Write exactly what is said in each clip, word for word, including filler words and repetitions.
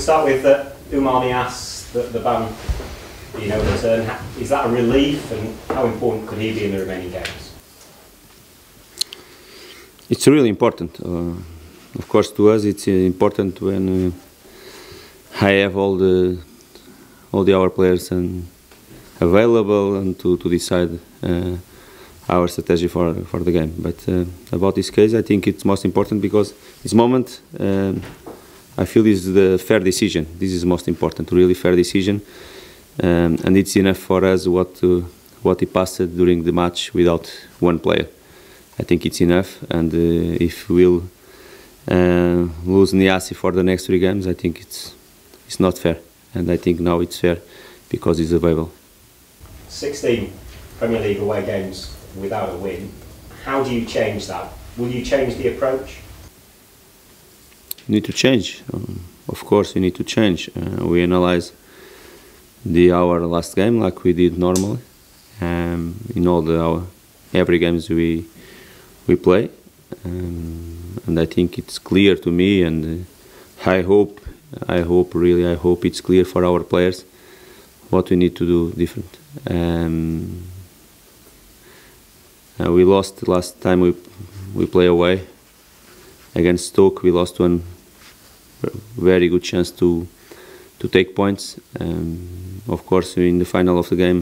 start with uh, Oumar Niasse, the, the ban, you know, return. Is that a relief, and how important could he be in the remaining games? It's really important. Uh, of course, to us, it's uh, important when uh, I have all the all the our players and available and to to decide uh, our strategy for for the game. But uh, about this case, I think it's most important because this moment. Uh, I feel this is the fair decision. This is most important, really fair decision, um, and it's enough for us what uh, what he passed during the match without one player. I think it's enough, and uh, if we'll uh, lose Niasse for the next three games, I think it's it's not fair, and I think now it's fair because he's available. sixteen Premier League away games without a win. How do you change that? Will you change the approach? You need to change. Um, of course, you need to change. Uh, we analyze the our last game like we did normally. Um, in all the our every games we we play, um, and I think it's clear to me, and uh, I hope, I hope really, I hope it's clear for our players what we need to do different. Um, uh, we lost last time we we play away against Stoke. We lost one very good chance to to take points. Um, of course, in the final of the game,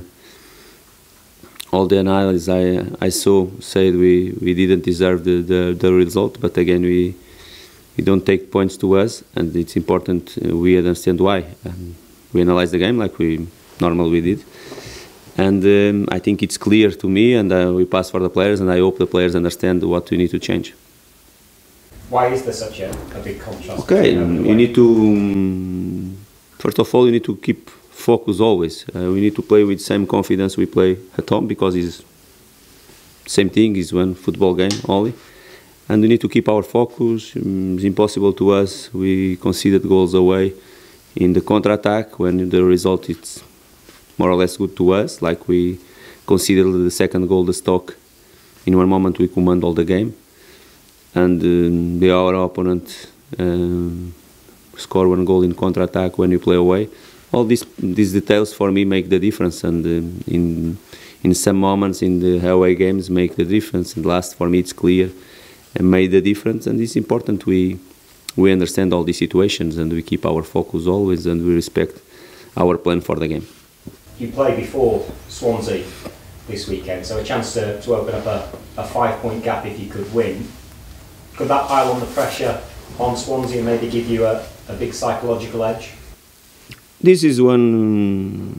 all the analysis I I saw said we we didn't deserve the the, the result. But again, we we don't take points to us, and it's important uh, we understand why. And we analyze the game like we normally we did, and um, I think it's clear to me, and uh, we pass for the players, and I hope the players understand what we need to change. Why is there such a, a big contrast? Okay, you need to, um, first of all, you need to keep focus always. Uh, we need to play with same confidence we play at home because it's same thing, it's one football game only. And we need to keep our focus. Um, it's impossible to us. We conceded goals away in the counter-attack when the result is more or less good to us, like we conceded the second goal, the Stoke. In one moment we command all the game. And um, the our opponent um, score one goal in counter-attack when we play away. All these these details for me make the difference, and um, in in some moments in the away games make the difference. And last, for me, it's clear and made the difference. And it's important we we understand all these situations and we keep our focus always, and we respect our plan for the game. You play before Swansea this weekend, so a chance to, to open up a, a five-point gap if you could win. Could that pile on the pressure on Swansea and maybe give you a, a big psychological edge? This is one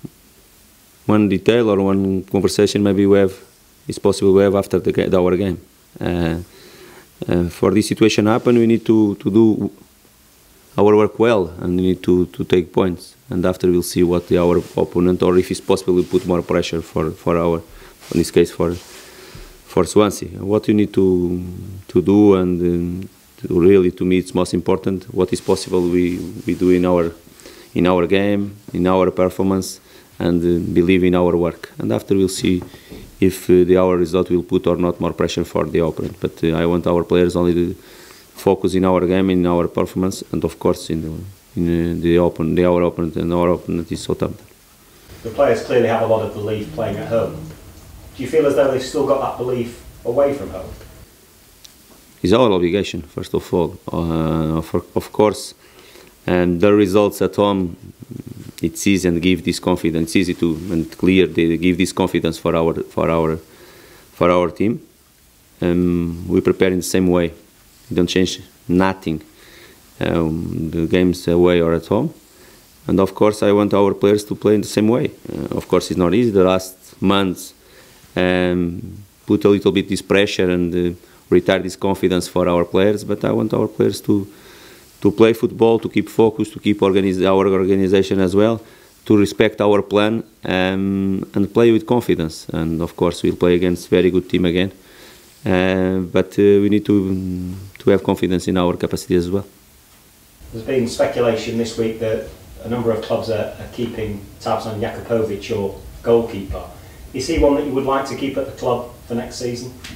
one detail or one conversation maybe we have, it's possible we have after the, our game. Uh, uh, for this situation to happen, we need to, to do our work well, and we need to, to take points. And after we'll see what the, our opponent, or if it's possible, we put more pressure for, for our, in this case, for for Swansea. What you need to to do, and um, to really, to me, it's most important. What is possible, we we do in our in our game, in our performance, and uh, believe in our work. And after we'll see if uh, the our result will put or not more pressure for the opponent. But uh, I want our players only to focus in our game, in our performance, and of course in the in uh, the open the our opponent, and our opponent is Southampton. The players clearly have a lot of belief playing at home. Do you feel as though they've still got that belief away from home? It's our obligation, first of all. Uh, of, of course, and the results at home, it's easy and give this confidence. It's easy to and clear. They give this confidence for our for our for our team. Um, we prepare in the same way. We don't change nothing. Um, the games away or at home. And of course, I want our players to play in the same way. Uh, of course, it's not easy. The last months um, put a little bit this pressure and uh, retire this confidence for our players. But I want our players to to play football, to keep focus, to keep organize our organization as well, to respect our plan um, and play with confidence. And of course, we'll play against very good team again. Uh, but uh, we need to to have confidence in our capacity as well. There's been speculation this week that a number of clubs are, are keeping tabs on Jakupovic, your goalkeeper. Is he one that you would like to keep at the club for next season?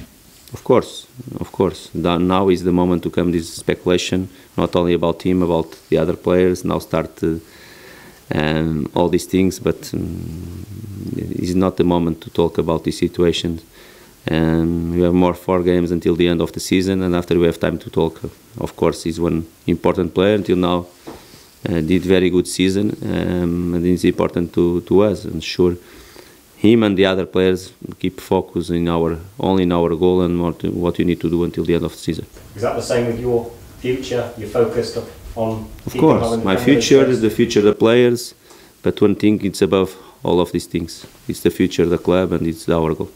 Of course, of course. Now is the moment to come this speculation, not only about him, about the other players. Now start uh, um, all these things, but um, it's not the moment to talk about this situation. Um, we have more four games until the end of the season, and after we have time to talk. Of course, he's one important player until now. Uh, did very good season, um, and it's important to to us. And sure, him and the other players keep focus in our only in our goal and what what you need to do until the end of the season. Is that the same with your future? You're focused on. Of course, my future is the future of the players, but one thing it's above all of these things. It's the future of the club, and it's our goal.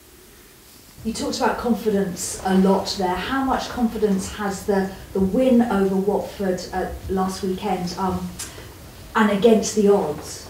You talked about confidence a lot there. How much confidence has the, the win over Watford uh, last weekend um, and against the odds?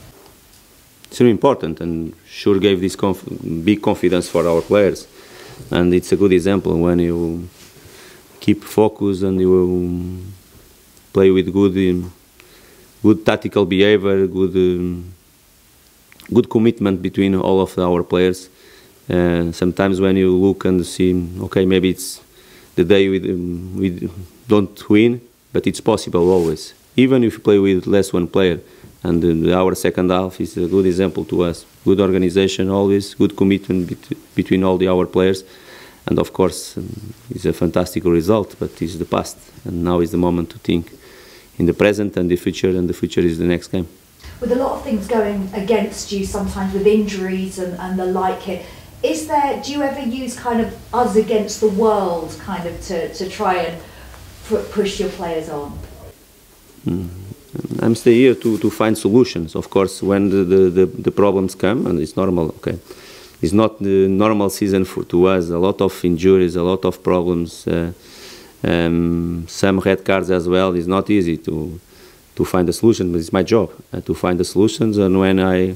It's really important, and sure gave this conf big confidence for our players. And it's a good example when you keep focus and you play with good, um, good tactical behavior, good, um, good commitment between all of our players. Uh, sometimes when you look and see, okay, maybe it's the day we, um, we don't win, but it's possible always. Even if you play with less one player. And uh, our second half is a good example to us. Good organization always, good commitment bet between all the our players. And of course, um, it's a fantastic result, but it's the past. And now is the moment to think in the present and the future, and the future is the next game. With a lot of things going against you, sometimes with injuries and, and the like it, is there, do you ever use kind of us against the world kind of to, to try and push your players on? Mm. I'm still here to, to find solutions. Of course, when the, the, the, the problems come, and it's normal, okay. It's not the normal season for to us. A lot of injuries, a lot of problems, uh, um, some red cards as well. It's not easy to to find a solution, but it's my job uh, to find the solutions. And when I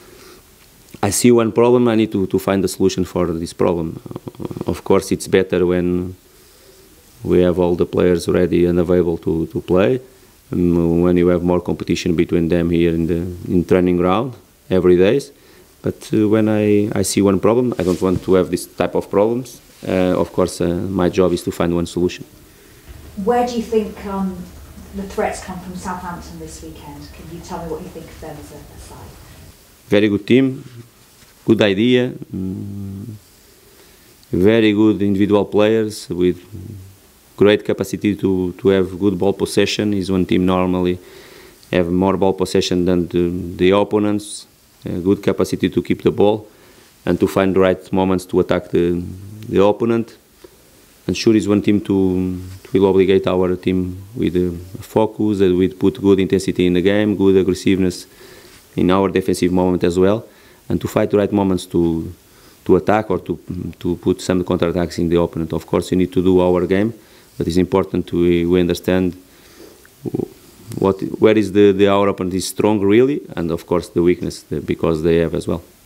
I see one problem, I need to, to find a solution for this problem. Uh, of course, it's better when we have all the players ready and available to, to play. Um, when you have more competition between them here in the in training ground every day. But uh, when I, I see one problem, I don't want to have this type of problems. Uh, of course, uh, my job is to find one solution. Where do you think um, the threats come from Southampton this weekend? Can you tell me what you think of them as a, a side? Very good team, good idea, um, very good individual players with great capacity to, to have good ball possession. Is one team normally have more ball possession than the, the opponents. Uh, good capacity to keep the ball and to find the right moments to attack the, the opponent. And sure is one team to, to will obligate our team with uh, focus, and with put good intensity in the game, good aggressiveness in our defensive moment as well, and to fight the right moments to to attack or to to put some counter-attacks in the opponent. Of course, we need to do our game, but it's important to we, we understand what where is the, the our opponent is strong really, and of course the weakness, because they have as well.